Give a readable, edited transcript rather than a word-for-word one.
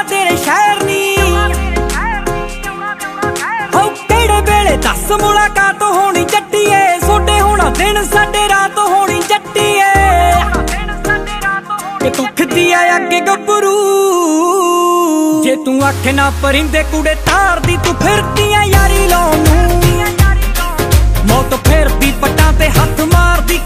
तेरे शहर नी हो केड़े वेले दस मुलाकात होनी जट्टीए सोडे होना दिन साडे रात होनी जट्टीए दुख दिया अगे गबरू जे तू आखे ना परिंदे कुड़े तार दी तू फिरदी यारी लाउन नूं मौत फिरदी पट्टां ते हथ मारदी